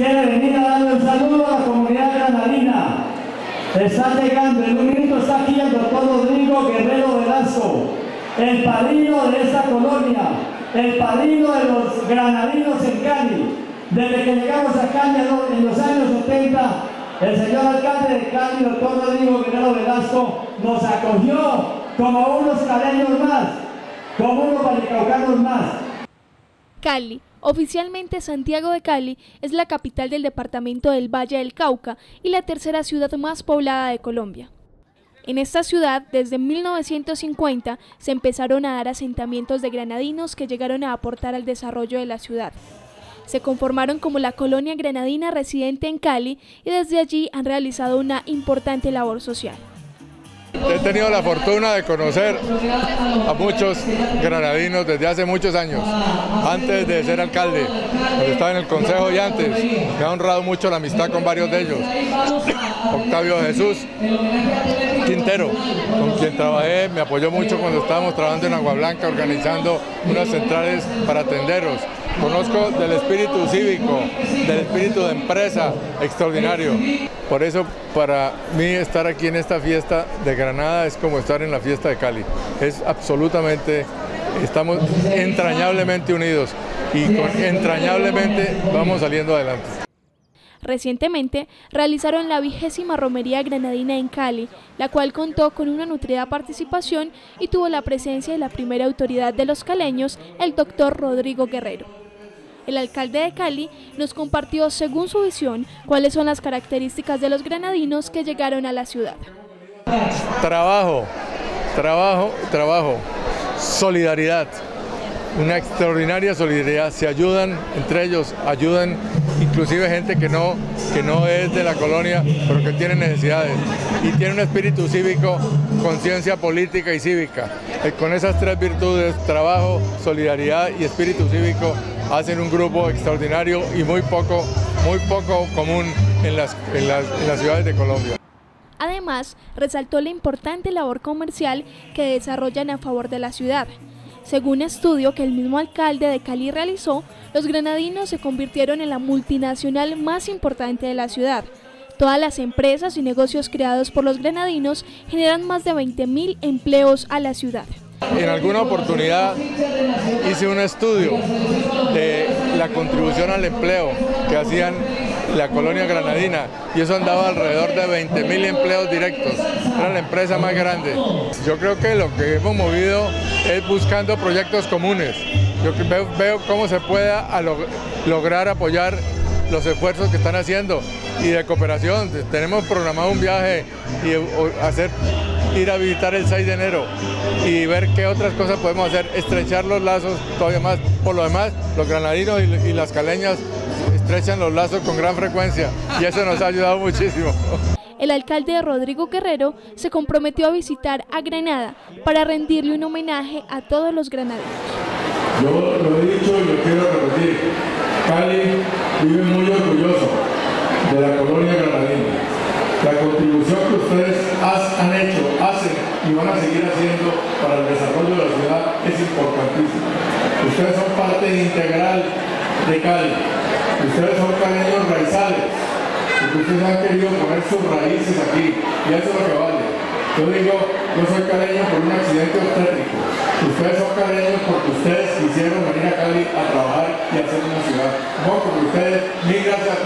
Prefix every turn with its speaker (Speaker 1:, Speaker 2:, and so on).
Speaker 1: quiere venir a darle un saludo a la comunidad granadina. Está llegando, en un minuto está aquí el doctor Rodrigo Guerrero Velasco, el padrino de esta colonia, el padrino de los granadinos en Cali. Desde que llegamos a Cali en los años 70, el señor alcalde de Cali, doctor Rodrigo Guerrero Velasco, nos acogió como unos caleños más, como unos vallecaucanos más.
Speaker 2: Cali. Oficialmente Santiago de Cali es la capital del departamento del Valle del Cauca y la tercera ciudad más poblada de Colombia. En esta ciudad, desde 1950, se empezaron a dar asentamientos de granadinos que llegaron a aportar al desarrollo de la ciudad. Se conformaron como la colonia granadina residente en Cali y desde allí han realizado una importante labor social.
Speaker 3: He tenido la fortuna de conocer a muchos granadinos desde hace muchos años, antes de ser alcalde, cuando estaba en el consejo y antes. Me ha honrado mucho la amistad con varios de ellos. Octavio Jesús Quintero, con quien trabajé, me apoyó mucho cuando estábamos trabajando en Agua Blanca, organizando unas centrales para tenderos. Conozco del espíritu cívico, del espíritu de empresa extraordinario. Por eso, para mí, estar aquí en esta fiesta de Granada es como estar en la fiesta de Cali. Es absolutamente, estamos entrañablemente unidos y entrañablemente vamos saliendo adelante.
Speaker 2: Recientemente realizaron la 20ª Romería Granadina en Cali, la cual contó con una nutrida participación y tuvo la presencia de la primera autoridad de los caleños, el doctor Rodrigo Guerrero. El alcalde de Cali nos compartió, según su visión, cuáles son las características de los granadinos que llegaron a la ciudad.
Speaker 3: Trabajo, solidaridad, una extraordinaria solidaridad, se ayudan entre ellos, ayudan inclusive gente que no es de la colonia, pero que tiene necesidades y tiene un espíritu cívico, conciencia política y cívica. Con esas tres virtudes, trabajo, solidaridad y espíritu cívico, hacen un grupo extraordinario y muy poco común en las ciudades de Colombia.
Speaker 2: Además, resaltó la importante labor comercial que desarrollan a favor de la ciudad. Según estudio que el mismo alcalde de Cali realizó, los granadinos se convirtieron en la multinacional más importante de la ciudad. Todas las empresas y negocios creados por los granadinos generan más de 20.000 empleos a la ciudad.
Speaker 3: En alguna oportunidad hice un estudio de la contribución al empleo que hacían la colonia granadina y eso andaba alrededor de 20.000 empleos directos. Era la empresa más grande. Yo creo que lo que hemos movido es buscando proyectos comunes. Yo veo cómo se puede lograr apoyar los esfuerzos que están haciendo y de cooperación. Tenemos programado un viaje y ir a visitar el 6 de enero y ver qué otras cosas podemos hacer, estrechar los lazos todavía más. Por lo demás, los granadinos y las caleñas estrechan los lazos con gran frecuencia y eso nos ha ayudado muchísimo.
Speaker 2: El alcalde Rodrigo Guerrero se comprometió a visitar a Granada para rendirle un homenaje a todos los granadinos.
Speaker 4: Yo lo he dicho y lo quiero repetir, Cali vive muy orgulloso de la colonia granadina. La contribución que ustedes han hecho, hacen y van a seguir haciendo para el desarrollo de la ciudad es importantísima. Ustedes son parte integral de Cali. Ustedes son caleños raizales, porque ustedes han querido poner sus raíces aquí, y eso es lo que vale. Yo digo, yo soy caleño por un accidente obstétrico. Ustedes son caleños porque ustedes quisieron venir a Cali a trabajar y a hacer una ciudad. No, porque ustedes, mil gracias a